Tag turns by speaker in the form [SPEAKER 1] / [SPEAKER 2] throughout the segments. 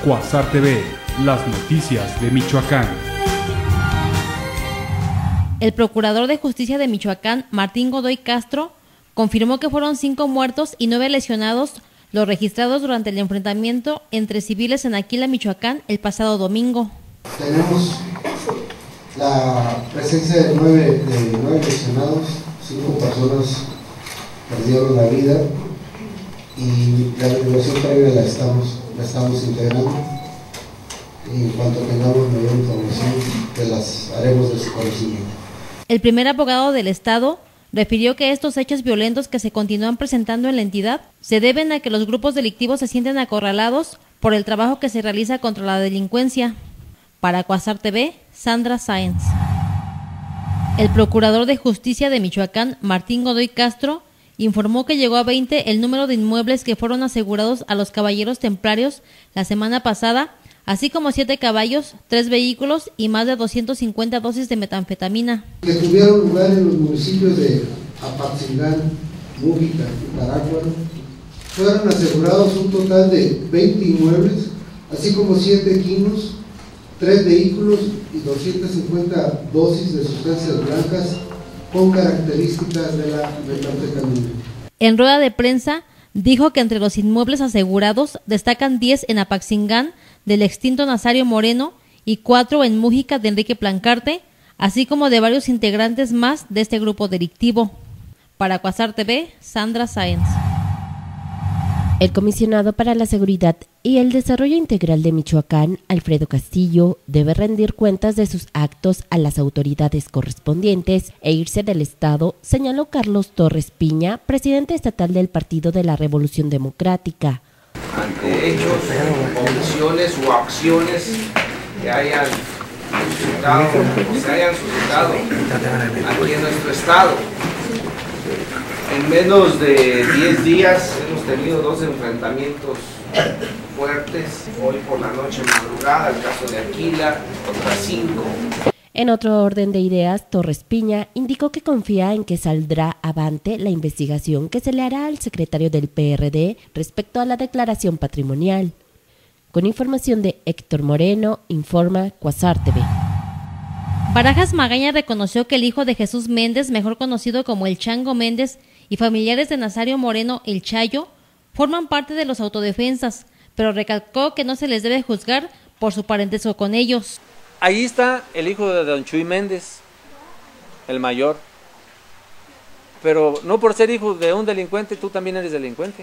[SPEAKER 1] Cuasar TV, las noticias de Michoacán.
[SPEAKER 2] El procurador de justicia de Michoacán, Martín Godoy Castro, confirmó que fueron 5 muertos y 9 lesionados los registrados durante el enfrentamiento entre civiles en Aquila, Michoacán, el pasado domingo.
[SPEAKER 3] Tenemos la presencia de 9 lesionados, 5 personas perdieron la vida y la averiguación previa la estamos integrando. Y en cuanto tengamos mayor información, te las haremos de su conocimiento.
[SPEAKER 2] El primer abogado del Estado refirió que estos hechos violentos que se continúan presentando en la entidad se deben a que los grupos delictivos se sienten acorralados por el trabajo que se realiza contra la delincuencia. Para Cuasar TV, Sandra Sáenz. El procurador de justicia de Michoacán, Martín Godoy Castro, informó que llegó a 20 el número de inmuebles que fueron asegurados a los caballeros templarios la semana pasada, así como 7 caballos, 3 vehículos y más de 250 dosis de metanfetamina.
[SPEAKER 3] Que tuvieron lugar en los municipios de Apatzingán, Mújica y Parácuaro, fueron asegurados un total de 20 inmuebles, así como 7 quinos, 3 vehículos y 250 dosis de sustancias blancas con características de la metanfetamina.
[SPEAKER 2] En rueda de prensa, dijo que entre los inmuebles asegurados destacan 10 en Apatzingán del extinto Nazario Moreno y 4 en Mújica de Enrique Plancarte, así como de varios integrantes más de este grupo delictivo. Para Cuasar TV, Sandra Sáenz.
[SPEAKER 4] El comisionado para la Seguridad y el Desarrollo Integral de Michoacán, Alfredo Castillo, debe rendir cuentas de sus actos a las autoridades correspondientes e irse del Estado, señaló Carlos Torres Piña, presidente estatal del Partido de la Revolución Democrática.
[SPEAKER 5] Ante hechos, omisiones o acciones que hayan suscitado aquí en nuestro estado. En menos de 10 días hemos tenido 2 enfrentamientos fuertes. Hoy por la noche madrugada, el caso de Aquila, otras 5.
[SPEAKER 4] En otro orden de ideas, Torres Piña indicó que confía en que saldrá avante la investigación que se le hará al secretario del PRD respecto a la declaración patrimonial. Con información de Héctor Moreno, informa Cuasar TV.
[SPEAKER 2] Barajas Magaña reconoció que el hijo de Jesús Méndez, mejor conocido como el Chango Méndez, y familiares de Nazario Moreno, el Chayo, forman parte de los autodefensas, pero recalcó que no se les debe juzgar por su parentesco con ellos.
[SPEAKER 6] Ahí está el hijo de don Chuy Méndez, el mayor. Pero no por ser hijo de un delincuente, tú también eres delincuente.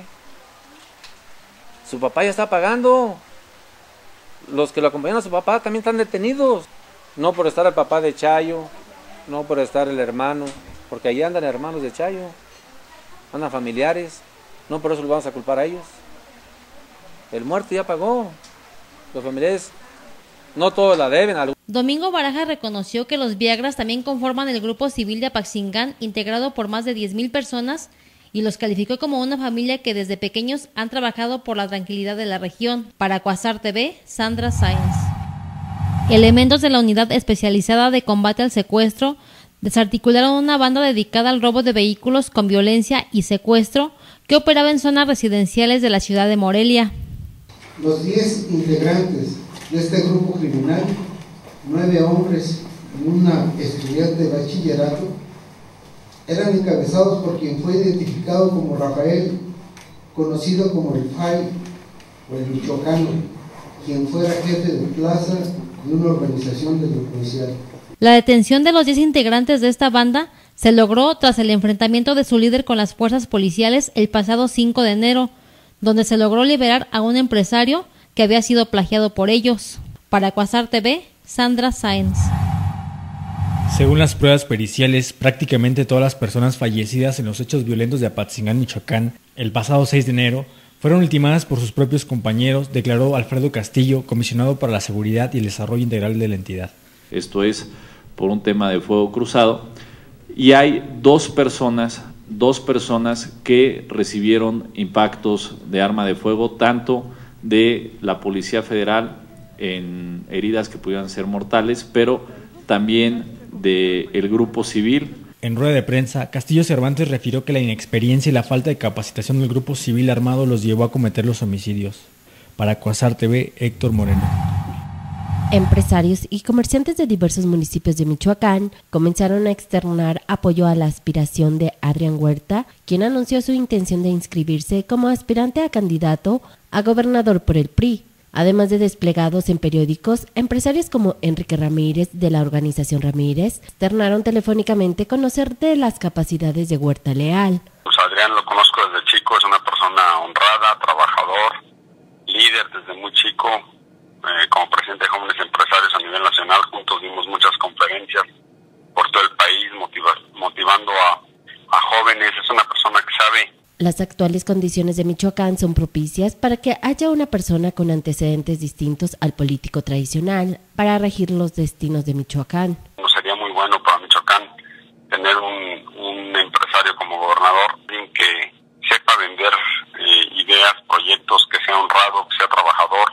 [SPEAKER 6] Su papá ya está pagando. Los que lo acompañan a su papá también están detenidos. No por estar el papá de Chayo, no por estar el hermano, porque ahí andan hermanos de Chayo, andan familiares, no por eso los vamos a culpar a ellos. El muerto ya pagó, los familiares no todos la deben.
[SPEAKER 2] Domingo Barajas reconoció que los Viagras también conforman el grupo civil de Apatzingán, integrado por más de 10,000 personas, y los calificó como una familia que desde pequeños han trabajado por la tranquilidad de la región. Para Cuasar TV, Sandra Sáenz. Elementos de la Unidad Especializada de Combate al Secuestro desarticularon una banda dedicada al robo de vehículos con violencia y secuestro que operaba en zonas residenciales de la ciudad de Morelia.
[SPEAKER 3] Los 10 integrantes de este grupo criminal, 9 hombres y una estudiante de bachillerato, eran encabezados por quien fue identificado como Rafael, conocido como el Fay o el Michoacano, quien fuera jefe de plaza de una organización delincuencial.
[SPEAKER 2] La detención de los 10 integrantes de esta banda se logró tras el enfrentamiento de su líder con las fuerzas policiales el pasado 5 de enero, donde se logró liberar a un empresario que había sido plagiado por ellos. Para Cuasar TV, Sandra Sáenz.
[SPEAKER 7] Según las pruebas periciales, prácticamente todas las personas fallecidas en los hechos violentos de Apatzingán, Michoacán, el pasado 6 de enero, fueron ultimadas por sus propios compañeros, declaró Alfredo Castillo, comisionado para la Seguridad y el Desarrollo Integral de la entidad.
[SPEAKER 8] Esto es por un tema de fuego cruzado, y hay dos personas que recibieron impactos de arma de fuego, tanto de la Policía Federal en heridas que pudieran ser mortales, pero también del grupo civil.
[SPEAKER 7] En rueda de prensa, Castillo Cervantes refirió que la inexperiencia y la falta de capacitación del grupo civil armado los llevó a cometer los homicidios. Para Cuasar TV, Héctor Moreno.
[SPEAKER 4] Empresarios y comerciantes de diversos municipios de Michoacán comenzaron a externar apoyo a la aspiración de Adrián Huerta, quien anunció su intención de inscribirse como aspirante a candidato a gobernador por el PRI. Además de desplegados en periódicos, empresarios como Enrique Ramírez de la organización Ramírez externaron telefónicamente conocer de las capacidades de Huerta Leal.
[SPEAKER 9] Pues Adrián lo conozco desde chico, es una persona honrada, trabajador, líder desde muy chico. Como presidente de Jóvenes Empresarios a nivel nacional, juntos dimos muchas conferencias por todo el país, motivando a jóvenes. Es una persona que sabe.
[SPEAKER 4] Las actuales condiciones de Michoacán son propicias para que haya una persona con antecedentes distintos al político tradicional para regir los destinos de Michoacán.
[SPEAKER 9] Sería muy bueno para Michoacán tener un empresario como gobernador, alguien que sepa vender ideas, proyectos, que sea honrado, que sea trabajador,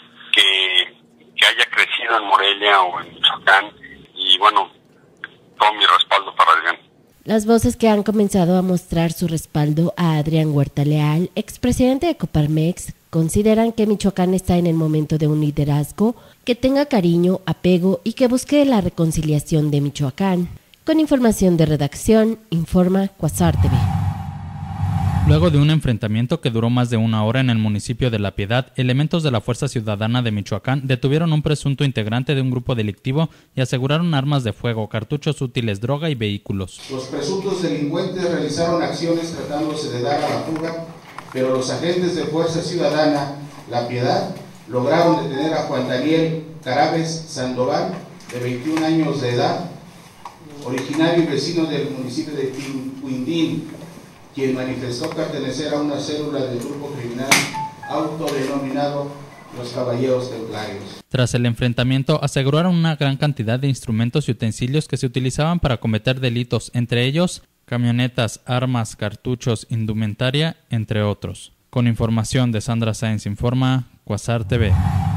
[SPEAKER 9] que haya crecido en Morelia o en Michoacán, y bueno, todo mi respaldo para Adrián.
[SPEAKER 4] Las voces que han comenzado a mostrar su respaldo a Adrián Huerta Leal, expresidente de Coparmex, consideran que Michoacán está en el momento de un liderazgo que tenga cariño, apego y que busque la reconciliación de Michoacán. Con información de redacción, informa Cuasar TV.
[SPEAKER 10] Luego de un enfrentamiento que duró más de 1 hora en el municipio de La Piedad, elementos de la Fuerza Ciudadana de Michoacán detuvieron a un presunto integrante de un grupo delictivo y aseguraron armas de fuego, cartuchos útiles, droga y vehículos.
[SPEAKER 3] Los presuntos delincuentes realizaron acciones tratándose de dar a la fuga, pero los agentes de Fuerza Ciudadana La Piedad lograron detener a Juan Daniel Carabes Sandoval, de 21 años de edad, originario y vecino del municipio de Quindín, quien manifestó pertenecer a una célula del grupo criminal autodenominado Los Caballeros Templarios.
[SPEAKER 10] Tras el enfrentamiento, aseguraron una gran cantidad de instrumentos y utensilios que se utilizaban para cometer delitos, entre ellos camionetas, armas, cartuchos, indumentaria, entre otros. Con información de Sandra Sáenz, informa Cuasar TV.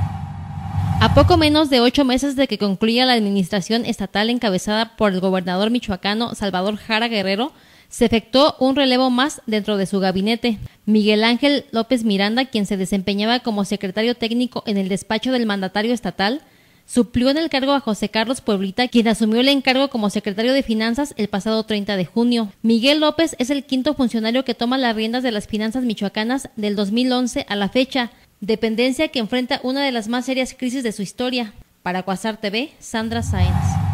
[SPEAKER 2] A poco menos de 8 meses de que concluya la administración estatal encabezada por el gobernador michoacano Salvador Jara Guerrero, se efectuó un relevo más dentro de su gabinete. Miguel Ángel López Miranda, quien se desempeñaba como secretario técnico en el despacho del mandatario estatal, suplió en el cargo a José Carlos Pueblita, quien asumió el encargo como secretario de Finanzas el pasado 30 de junio. Miguel López es el 5º funcionario que toma las riendas de las finanzas michoacanas del 2011 a la fecha, dependencia que enfrenta una de las más serias crisis de su historia. Para Cuasar TV, Sandra Sáenz.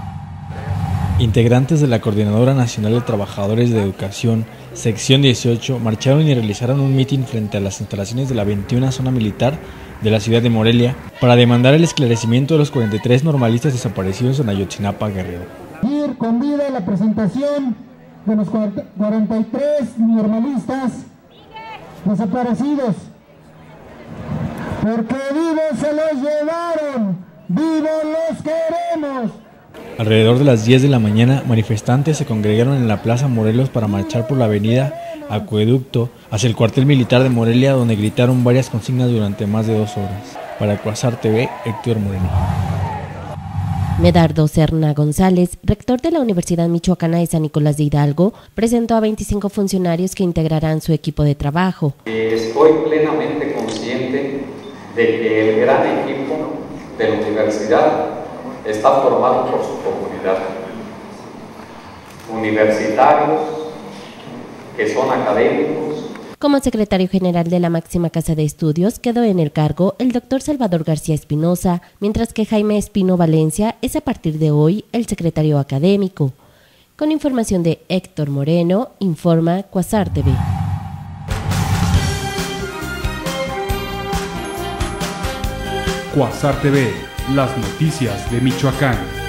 [SPEAKER 7] Integrantes de la Coordinadora Nacional de Trabajadores de Educación, sección 18, marcharon y realizaron un mitin frente a las instalaciones de la 21 Zona Militar de la ciudad de Morelia para demandar el esclarecimiento de los 43 normalistas desaparecidos en Ayotzinapa, Guerrero.
[SPEAKER 11] Ir con vida la presentación de los 43 normalistas desaparecidos, porque vivos se los llevaron, vivos los queremos.
[SPEAKER 7] Alrededor de las 10 de la mañana, manifestantes se congregaron en la Plaza Morelos para marchar por la avenida Acueducto hacia el cuartel militar de Morelia, donde gritaron varias consignas durante más de 2 horas. Para Cuasar TV, Héctor Moreno.
[SPEAKER 4] Medardo Serna González, rector de la Universidad Michoacana de San Nicolás de Hidalgo, presentó a 25 funcionarios que integrarán su equipo de trabajo.
[SPEAKER 12] Estoy plenamente consciente de que el gran equipo de la universidad está formado por su comunidad. Universitarios que son académicos.
[SPEAKER 4] Como secretario general de la máxima casa de estudios quedó en el cargo el doctor Salvador García Espinosa, mientras que Jaime Espino Valencia es a partir de hoy el secretario académico. Con información de Héctor Moreno, informa Cuasar TV.
[SPEAKER 1] Cuasar TV, las noticias de Michoacán.